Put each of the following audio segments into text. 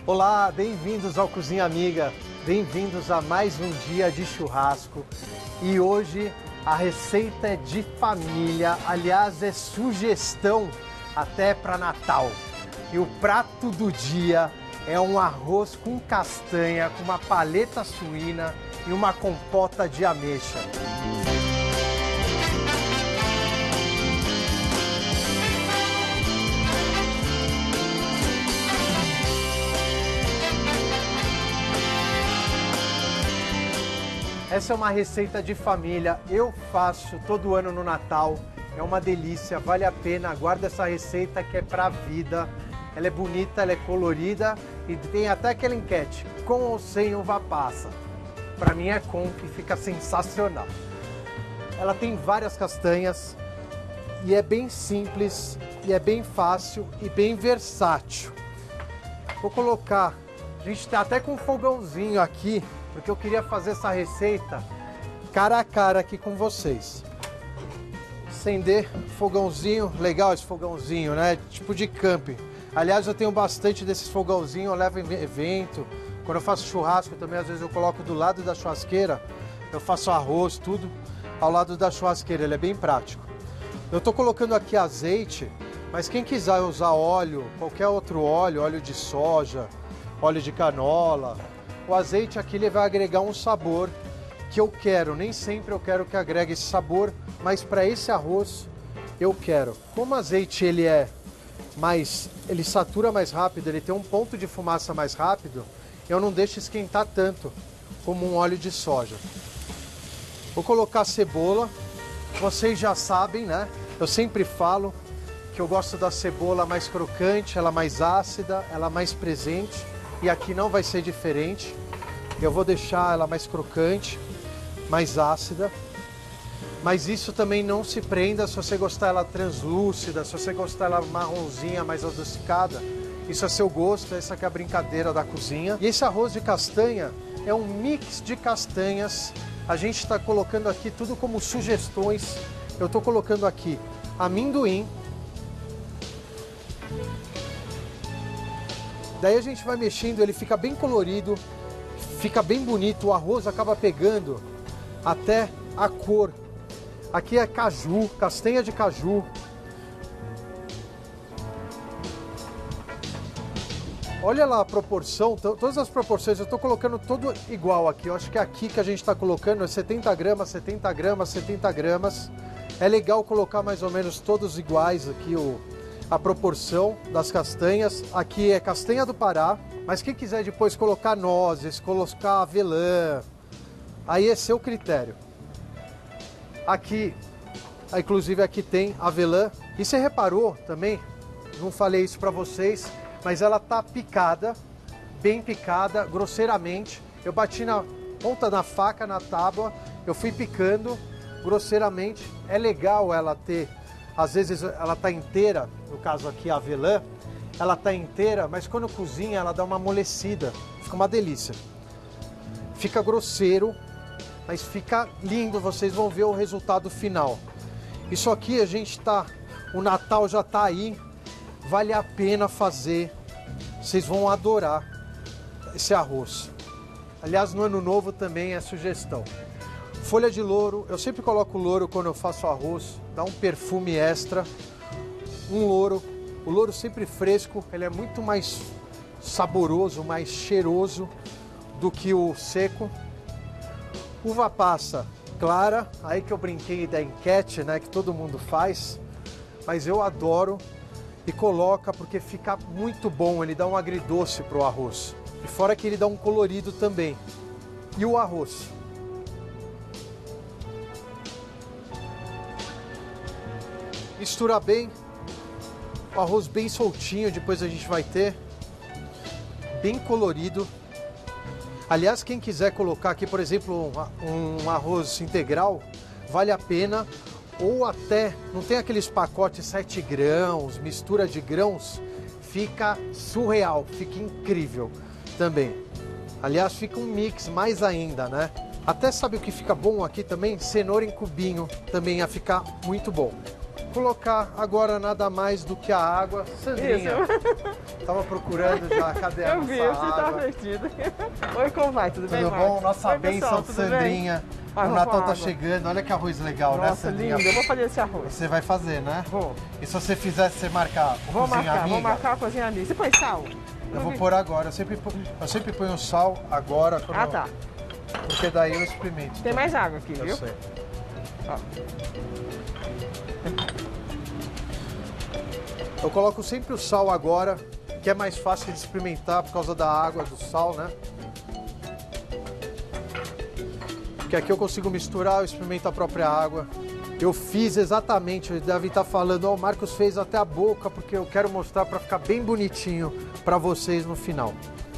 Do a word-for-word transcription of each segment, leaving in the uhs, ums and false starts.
Olá, bem-vindos ao Cozinha Amiga, bem-vindos a mais um dia de churrasco. E hoje a receita é de família, aliás é sugestão até para Natal. E o prato do dia é um arroz com castanha, com uma paleta suína e uma compota de ameixa. Essa é uma receita de família, eu faço todo ano no Natal, é uma delícia, vale a pena, guarda essa receita que é pra vida. Ela é bonita, ela é colorida e tem até aquela enquete, com ou sem uva passa. Pra mim é com, que fica sensacional. Ela tem várias castanhas e é bem simples, e é bem fácil e bem versátil. Vou colocar, a gente tá até com um fogãozinho aqui, porque eu queria fazer essa receita cara a cara aqui com vocês. Acender fogãozinho, legal esse fogãozinho, né? Tipo de camping. Aliás, eu tenho bastante desses fogãozinhos, eu levo em evento. Quando eu faço churrasco também, às vezes eu coloco do lado da churrasqueira. Eu faço arroz, tudo ao lado da churrasqueira, ele é bem prático. Eu tô colocando aqui azeite, mas quem quiser usar óleo, qualquer outro óleo, óleo de soja, óleo de canola, o azeite aqui ele vai agregar um sabor que eu quero. Nem sempre eu quero que agregue esse sabor, mas para esse arroz eu quero. Como o azeite ele é mais, ele satura mais rápido, ele tem um ponto de fumaça mais rápido, eu não deixo esquentar tanto como um óleo de soja. Vou colocar cebola, vocês já sabem, né? Eu sempre falo que eu gosto da cebola mais crocante, ela mais ácida, ela mais presente. E aqui não vai ser diferente. Eu vou deixar ela mais crocante, mais ácida. Mas isso também não se prenda se você gostar ela translúcida, se você gostar ela marronzinha, mais adocicada. Isso é seu gosto, essa que é a brincadeira da cozinha. E esse arroz de castanha é um mix de castanhas. A gente está colocando aqui tudo como sugestões. Eu estou colocando aqui amendoim. Daí a gente vai mexendo, ele fica bem colorido, fica bem bonito, o arroz acaba pegando até a cor. Aqui é caju, castanha de caju. Olha lá a proporção, todas as proporções, eu estou colocando tudo igual aqui. Eu acho que aqui que a gente está colocando é setenta gramas, setenta gramas, setenta gramas. É legal colocar mais ou menos todos iguais aqui o... a proporção das castanhas. Aqui é castanha do Pará, mas quem quiser depois colocar nozes, colocar avelã, aí é seu critério. Aqui, inclusive aqui tem avelã. E você reparou também, não falei isso para vocês, mas ela tá picada, bem picada, grosseiramente. Eu bati na ponta da faca, na tábua, eu fui picando grosseiramente. É legal ela ter, às vezes ela tá inteira, no caso aqui a avelã, ela tá inteira, mas quando cozinha ela dá uma amolecida, fica uma delícia. Fica grosseiro, mas fica lindo, vocês vão ver o resultado final. Isso aqui a gente tá, o Natal já tá aí, vale a pena fazer, vocês vão adorar esse arroz. Aliás, no Ano Novo também é sugestão. Folha de louro, eu sempre coloco louro quando eu faço arroz, dá um perfume extra. Um louro, o louro sempre fresco, ele é muito mais saboroso, mais cheiroso do que o seco. Uva passa clara, aí que eu brinquei da enquete, né, que todo mundo faz, mas eu adoro e coloca porque fica muito bom, ele dá um agridoce pro arroz. E fora que ele dá um colorido também. E o arroz? Mistura bem, o arroz bem soltinho, depois a gente vai ter, bem colorido. Aliás, quem quiser colocar aqui, por exemplo, um, um arroz integral, vale a pena. Ou até, não tem aqueles pacotes sete grãos, mistura de grãos, fica surreal, fica incrível também. Aliás, fica um mix mais ainda, né? Até sabe o que fica bom aqui também? Cenoura em cubinho também ia ficar muito bom. Colocar agora nada mais do que a água. Sandrinha, Tava procurando já, cadê a Eu nossa vi, você água? tá perdido. Oi, como vai? Tudo, bem, Tudo Marcos? bom? Nossa Oi, bênção pessoal, de tudo Sandrinha. bem? Vai, O vamos Natal com tá água. chegando. Olha que arroz legal, né, Nossa, Sandrinha? lindo. Eu vou fazer esse arroz. Você vai fazer, né? Vou. E se você fizer, você marcar o Vou cozinha marcar, amiga? vou marcar a cozinha amiga. Você põe sal? Eu vou pôr agora. Eu sempre, pô- eu sempre ponho sal agora. Quando Ah, eu- tá. Porque daí eu experimento. Tem mais água aqui, Eu viu? sei. Ó. Eu coloco sempre o sal agora, que é mais fácil de experimentar por causa da água, do sal, né? Porque aqui eu consigo misturar, eu experimento a própria água. Eu fiz exatamente, eles devem estar falando, ó, o Marcos fez até a boca, porque eu quero mostrar para ficar bem bonitinho para vocês no final.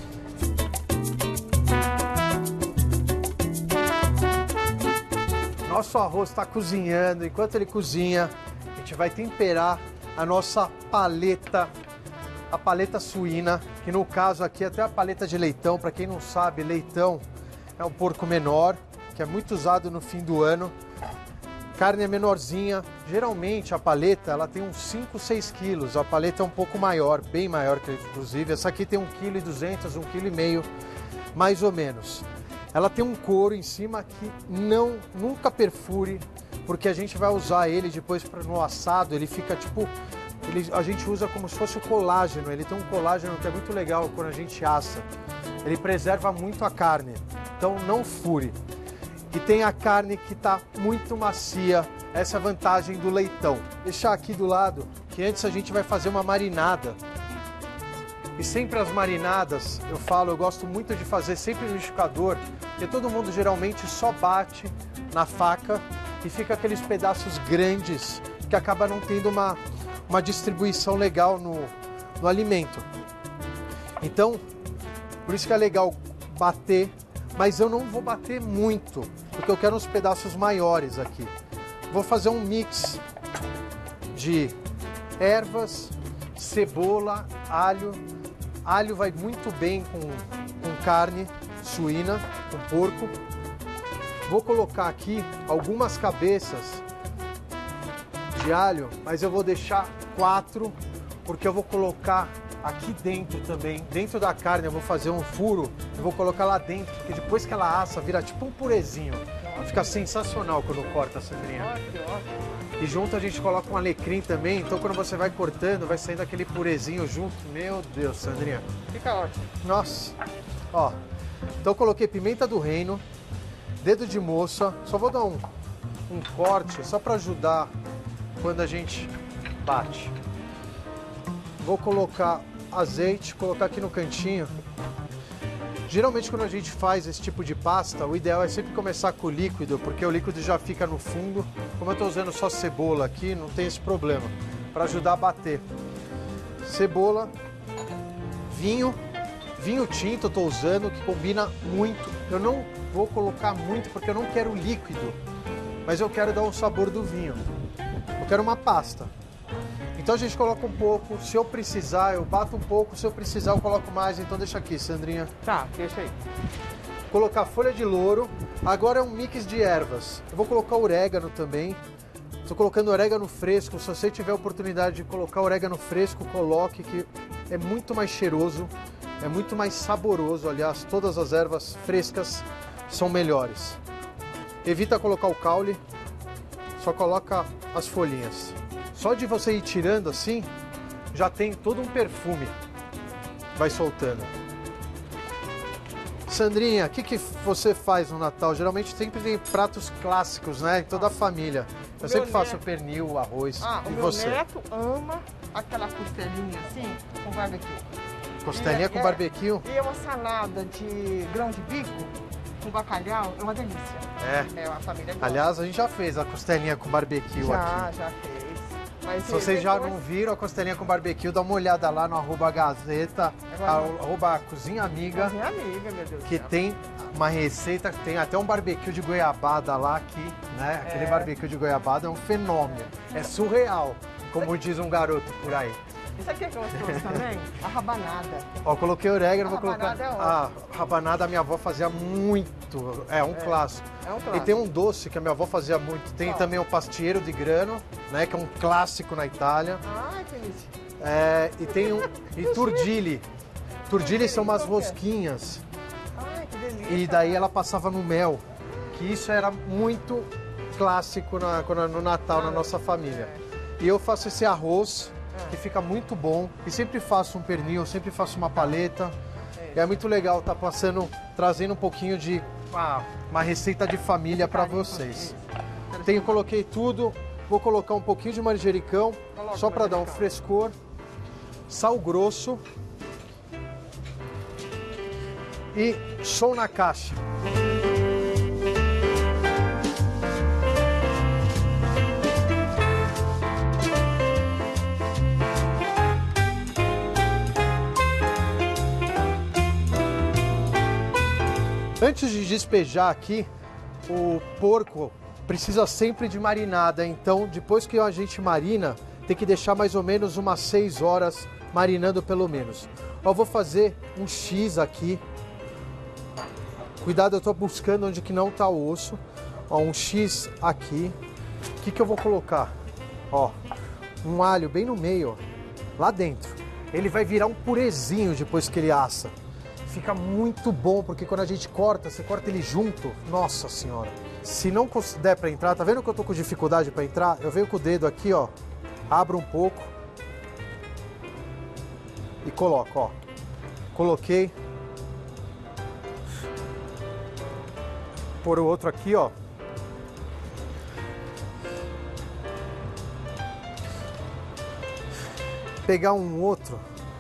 Nosso arroz está cozinhando, enquanto ele cozinha, a gente vai temperar a nossa paleta, a paleta suína, que no caso aqui é até a paleta de leitão. Para quem não sabe, leitão é um porco menor, que é muito usado no fim do ano. Carne é menorzinha, geralmente a paleta ela tem uns cinco, seis quilos, a paleta é um pouco maior, bem maior que inclusive, essa aqui tem um vírgula duzentos quilos, um vírgula cinco quilo, mais ou menos. Ela tem um couro em cima que não, nunca perfure, porque a gente vai usar ele depois pra, no assado, ele fica tipo, ele, a gente usa como se fosse o colágeno, ele tem um colágeno que é muito legal quando a gente assa, ele preserva muito a carne, então não fure. E tem a carne que está muito macia, essa é a vantagem do leitão. Deixar aqui do lado, que antes a gente vai fazer uma marinada. E sempre as marinadas, eu falo, eu gosto muito de fazer sempre no liquidificador, porque todo mundo geralmente só bate na faca e fica aqueles pedaços grandes que acaba não tendo uma, uma distribuição legal no, no alimento. Então, por isso que é legal bater, mas eu não vou bater muito, porque eu quero uns pedaços maiores aqui. Vou fazer um mix de ervas, cebola, alho. Alho vai muito bem com, com carne suína, com porco. Vou colocar aqui algumas cabeças de alho, mas eu vou deixar quatro, porque eu vou colocar aqui dentro também, dentro da carne eu vou fazer um furo, eu vou colocar lá dentro, porque depois que ela assa, vira tipo um purezinho. Fica sensacional quando corta, Sandrinha. E junto a gente coloca um alecrim também, então quando você vai cortando, vai saindo aquele purezinho junto. Meu Deus, Sandrinha. Fica ótimo. Nossa. Ó, então eu coloquei pimenta do reino, dedo de moça, só vou dar um, um corte, só para ajudar quando a gente bate. Vou colocar azeite, colocar aqui no cantinho. Geralmente quando a gente faz esse tipo de pasta, o ideal é sempre começar com o líquido, porque o líquido já fica no fundo. Como eu estou usando só cebola aqui, não tem esse problema, para ajudar a bater. Cebola, vinho, vinho tinto eu estou usando, que combina muito. Eu não vou colocar muito, porque eu não quero líquido, mas eu quero dar o sabor do vinho. Eu quero uma pasta. Então a gente coloca um pouco, se eu precisar eu bato um pouco, se eu precisar eu coloco mais, então deixa aqui, Sandrinha. Tá, deixa aí. Colocar folha de louro, agora é um mix de ervas. Eu vou colocar orégano também. Estou colocando orégano fresco, se você tiver a oportunidade de colocar orégano fresco, coloque, que é muito mais cheiroso, é muito mais saboroso, aliás, todas as ervas frescas são melhores. Evita colocar o caule, só coloca as folhinhas. Só de você ir tirando assim, já tem todo um perfume. Vai soltando. Sandrinha, o que, que você faz no Natal? Geralmente sempre tem pratos clássicos, né? Em toda a família. Eu Meu sempre faço neto- pernil, arroz. Ah, o E meu você? neto ama aquela costelinha assim, com barbecue. Costelinha E- com é- barbecue? E uma salada de grão de bico com bacalhau, é uma delícia. É. É, a família gosta. Aliás, a gente já fez a costelinha com barbecue já, aqui. já fez. Mas Se vocês já depois- não viram a costelinha com barbecue, dá uma olhada lá no arroba Gazeta, Agora- arroba Cozinha Amiga, Minha amiga, meu Deus do que céu. tem uma receita, tem até um barbecue de goiabada lá, que, né? Aquele É. barbecue de goiabada é um fenômeno. É surreal, como diz um garoto por aí. Isso aqui é que eu trouxe também? A rabanada. Ó, coloquei orégano, A vou colocar. rabanada é A rabanada a minha avó fazia muito. É um clássico. É um E clássico. tem um doce que a minha avó fazia muito. Tem Qual? também o pastiero de grano, né? Que é um clássico na Itália. Ai, que delícia. É, e tem um e turdile. Turdile são umas rosquinhas. Ai, que delícia. E daí ela passava no mel. Que isso era muito clássico na, quando- no Natal na nossa família. E eu faço esse arroz, que fica muito bom. E sempre faço um pernil, sempre faço uma paleta. E é muito legal estar passando, trazendo um pouquinho de uma, uma receita de família para vocês. Tenho, coloquei tudo. Vou colocar um pouquinho de manjericão, só para dar um frescor. Sal grosso. E som na caixa. Antes de despejar aqui, o porco precisa sempre de marinada, então depois que a gente marina, tem que deixar mais ou menos umas seis horas marinando pelo menos. Ó, vou fazer um X aqui. Cuidado, eu tô buscando onde que não tá o osso. Ó, um X aqui. O que que eu vou colocar? Ó, um alho bem no meio, ó, lá dentro. Ele vai virar um purezinho depois que ele assa. Fica muito bom, porque quando a gente corta, você corta ele junto, nossa senhora. Se não der pra entrar, tá vendo que eu tô com dificuldade pra entrar? Eu venho com o dedo aqui, ó, abro um pouco e coloco, ó. Coloquei. Por o outro aqui, ó. Pegar um outro.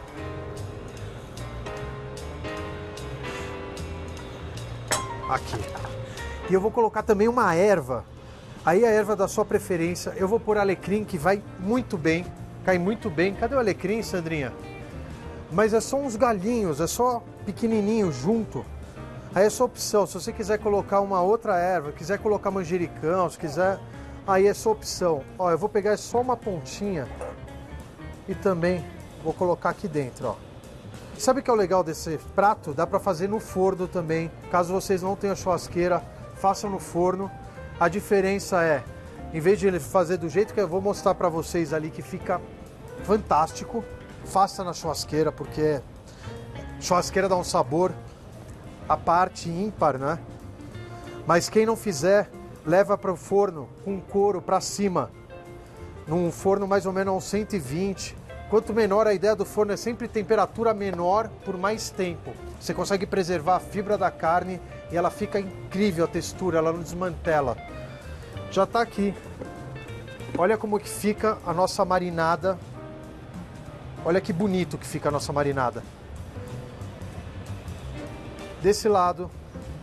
Aqui. E eu vou colocar também uma erva. Aí a erva da sua preferência. Eu vou pôr alecrim, que vai muito bem. Cai muito bem. Cadê o alecrim, Sandrinha? Mas é só uns galinhos, é só pequenininho junto. Aí é sua opção. Se você quiser colocar uma outra erva, quiser colocar manjericão, se quiser, aí é sua opção. Ó, eu vou pegar só uma pontinha e também vou colocar aqui dentro, ó. Sabe o que é o legal desse prato? Dá para fazer no forno também. Caso vocês não tenham churrasqueira, façam no forno. A diferença é, em vez de ele fazer do jeito que eu vou mostrar para vocês ali, que fica fantástico, faça na churrasqueira, porque churrasqueira dá um sabor à parte ímpar, né? Mas quem não fizer, leva para o forno com couro para cima, num forno mais ou menos a uns cento e vinte. Quanto menor, a ideia do forno é sempre temperatura menor por mais tempo. Você consegue preservar a fibra da carne e ela fica incrível a textura, ela não desmantela. Já está aqui. Olha como que fica a nossa marinada. Olha que bonito que fica a nossa marinada. Desse lado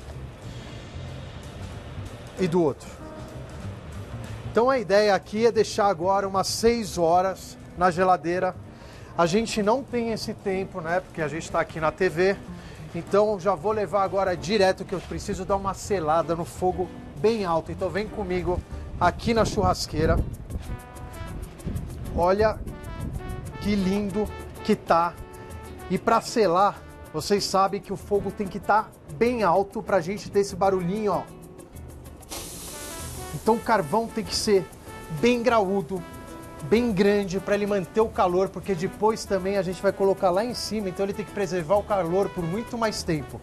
e do outro. Então a ideia aqui é deixar agora umas seis horas na geladeira. A gente não tem esse tempo, né? Porque a gente está aqui na T V. Então já vou levar agora direto, que eu preciso dar uma selada no fogo bem alto. Então vem comigo aqui na churrasqueira. Olha que lindo que tá. E para selar, vocês sabem que o fogo tem que estar bem alto pra gente ter esse barulhinho, ó. Então o carvão tem que ser bem graúdo, bem grande, para ele manter o calor, porque depois também a gente vai colocar lá em cima, então ele tem que preservar o calor por muito mais tempo.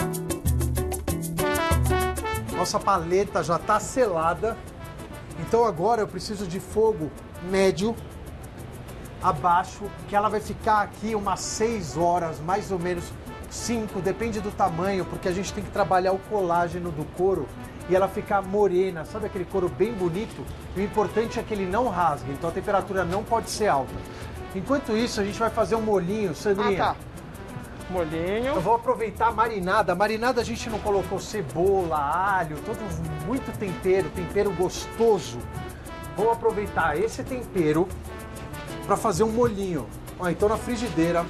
Nossa paleta já está selada, então agora eu preciso de fogo médio, abaixo, que ela vai ficar aqui umas seis horas, mais ou menos cinco, depende do tamanho, porque a gente tem que trabalhar o colágeno do couro e ela ficar morena, sabe aquele couro bem bonito? E o importante é que ele não rasgue, então a temperatura não pode ser alta. Enquanto isso, a gente vai fazer um molhinho, Sandrinha. Ah, tá. Molhinho. Eu vou aproveitar a marinada. A marinada a gente não colocou cebola, alho, todo muito tempero, tempero gostoso. Vou aproveitar esse tempero para fazer um molhinho. Ó, então na frigideira.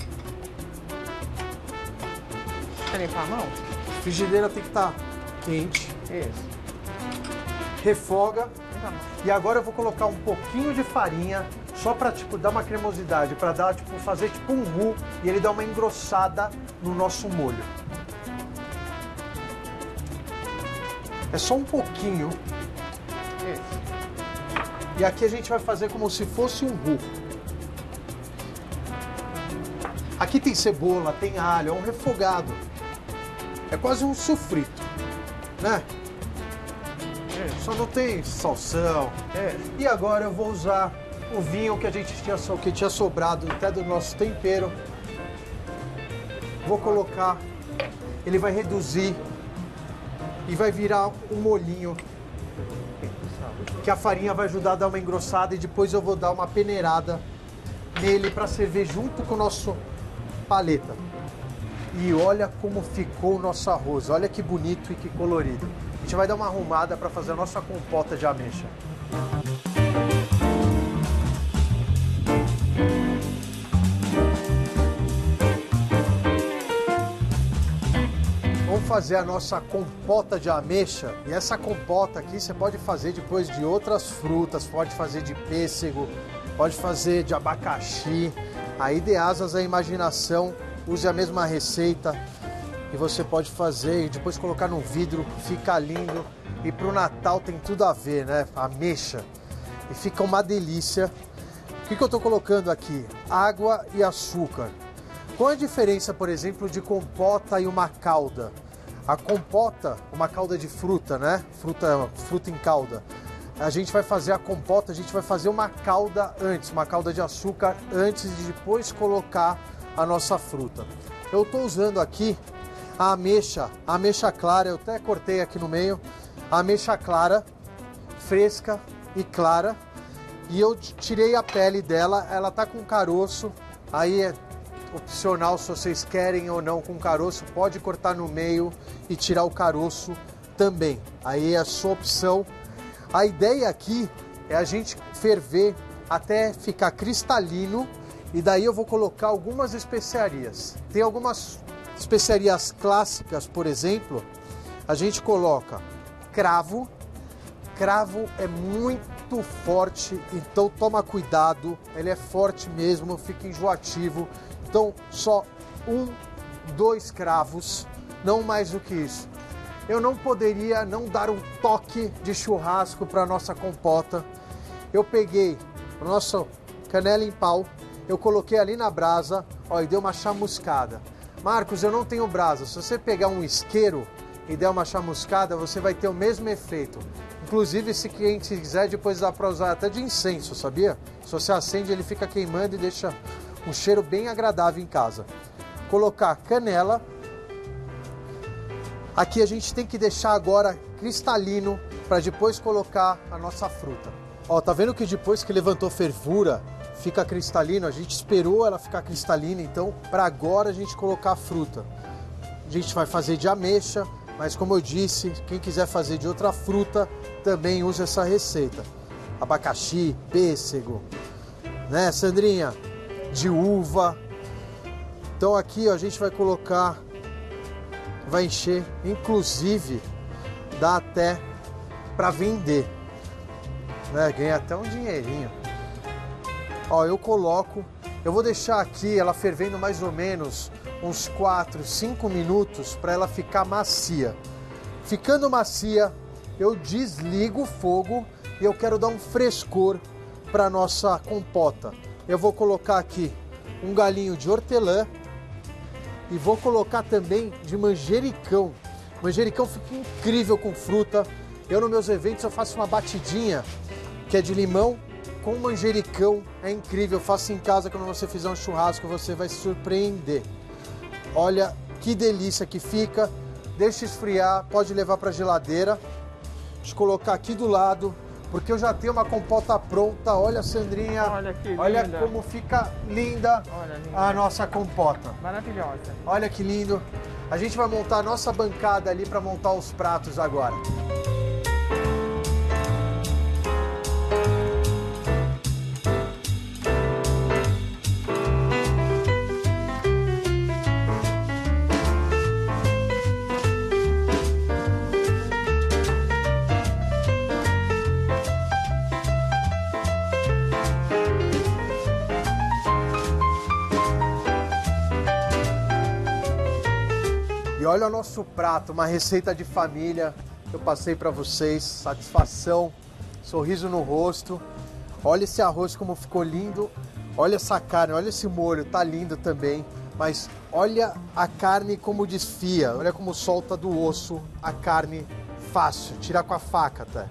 Quer limpar a mão? A frigideira tem que estar quente. Isso. Refoga. Tá. E agora eu vou colocar um pouquinho de farinha, só para tipo dar uma cremosidade, para dar tipo fazer tipo um roux e ele dar uma engrossada no nosso molho. É só um pouquinho. Isso. E aqui a gente vai fazer como se fosse um roux. Aqui tem cebola, tem alho, é um refogado. É quase um sufrito, né? É, só não tem salsão. É. E agora eu vou usar o vinho que a gente tinha, que tinha sobrado até do nosso tempero. Vou colocar, ele vai reduzir e vai virar um molhinho que a farinha vai ajudar a dar uma engrossada e depois eu vou dar uma peneirada nele para servir junto com o nosso paleta. E olha como ficou o nosso arroz, olha que bonito e que colorido. A gente vai dar uma arrumada para fazer a nossa compota de ameixa. Vamos fazer a nossa compota de ameixa. E essa compota aqui você pode fazer depois de outras frutas, pode fazer de pêssego, pode fazer de abacaxi. Aí dê asas à imaginação, use a mesma receita e você pode fazer e depois colocar no vidro, fica lindo. E pro Natal tem tudo a ver, né? Ameixa. E fica uma delícia. O que que eu tô colocando aqui? Água e açúcar. Qual a diferença, por exemplo, de compota e uma calda? A compota, uma calda de fruta, né? Fruta, fruta em calda. A gente vai fazer a compota, a gente vai fazer uma calda antes, uma calda de açúcar antes de depois colocar a nossa fruta. Eu estou usando aqui a ameixa, a ameixa clara, eu até cortei aqui no meio, a ameixa clara, fresca e clara, e eu tirei a pele dela, ela tá com caroço, aí é opcional se vocês querem ou não com caroço, pode cortar no meio e tirar o caroço também, aí é a sua opção. A ideia aqui é a gente ferver até ficar cristalino e daí eu vou colocar algumas especiarias. Tem algumas especiarias clássicas, por exemplo, a gente coloca cravo. Cravo é muito forte, então toma cuidado, ele é forte mesmo, fica enjoativo. Então só um, dois cravos, não mais do que isso. Eu não poderia não dar um toque de churrasco para a nossa compota. Eu peguei o nosso canela em pau, eu coloquei ali na brasa, ó, e dei uma chamuscada. Marcos, eu não tenho brasa. Se você pegar um isqueiro e der uma chamuscada, você vai ter o mesmo efeito. Inclusive, se quem quiser, depois dá para usar até de incenso, sabia? Se você acende, ele fica queimando e deixa um cheiro bem agradável em casa. Colocar canela. Aqui a gente tem que deixar agora cristalino para depois colocar a nossa fruta. Ó, tá vendo que depois que levantou fervura, fica cristalino? A gente esperou ela ficar cristalina, então para agora a gente colocar a fruta. A gente vai fazer de ameixa, mas como eu disse, quem quiser fazer de outra fruta também usa essa receita. Abacaxi, pêssego, né, Sandrinha? De uva. Então aqui ó, a gente vai colocar, vai encher, inclusive dá até para vender, né? Ganha até um dinheirinho. Ó, eu coloco, eu vou deixar aqui ela fervendo mais ou menos uns quatro, cinco minutos para ela ficar macia. Ficando macia, eu desligo o fogo e eu quero dar um frescor para nossa compota. Eu vou colocar aqui um galinho de hortelã e vou colocar também de manjericão. Manjericão fica incrível com fruta. Eu nos meus eventos eu faço uma batidinha que é de limão com manjericão. É incrível, eu faço em casa. Quando você fizer um churrasco você vai se surpreender. Olha que delícia que fica. Deixa esfriar, pode levar para a geladeira. Deixa eu colocar aqui do lado, porque eu já tenho uma compota pronta. Olha, Sandrinha, olha, que olha linda. como fica linda, olha, linda a nossa compota. Maravilhosa. Olha que lindo. A gente vai montar a nossa bancada ali para montar os pratos agora. E olha o nosso prato, uma receita de família que eu passei para vocês, satisfação, sorriso no rosto. Olha esse arroz como ficou lindo, olha essa carne, olha esse molho, tá lindo também. Mas olha a carne como desfia, olha como solta do osso a carne fácil, tirar com a faca até.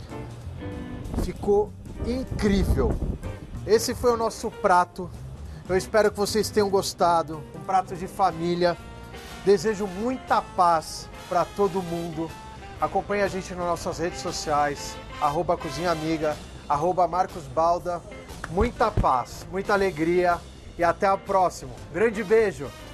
Ficou incrível. Esse foi o nosso prato. Eu espero que vocês tenham gostado. Um prato de família. Desejo muita paz para todo mundo. Acompanhe a gente nas nossas redes sociais, arroba Cozinha Amiga, arroba Marcos Balda. Muita paz, muita alegria e até a próxima. Grande beijo!